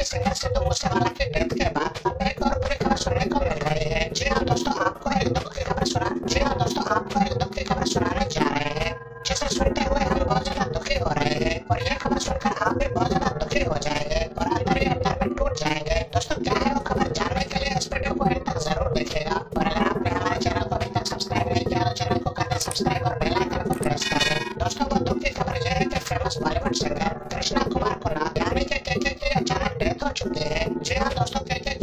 Singer Sidhu Moosewala की death के बाद अब एक और बुरी खबर सुनने को मिल रही है। जी हाँ दोस्तों, आपको एक दुख की खबर सुनाने जा रहे हैं, जिसे सुनते हुए हम बहुत ज्यादा दुखी हो रहे हैं और ये खबर सुनकर आप भी बहुत ज्यादा दुखी हो जाएंगे और अंदर ही अंदर में टूट जाएंगे। दोस्तों, क्या है वो खबर जानने के लिए इस वीडियो को एंड तक जरूर देखिएगा और अगर आपने हमारे चैनल को अभी तक सब्सक्राइब नहीं किया तो चैनल को कर दें सब्सक्राइब और बेल आइकन को प्रेस कर दें। दोस्तों, वो दुख की खबर यह है कि famous Bollywood singer Krishna Kumar को यानी कि के की अचानक डेथ हो चुकी है। जी हाँ दोस्तों, के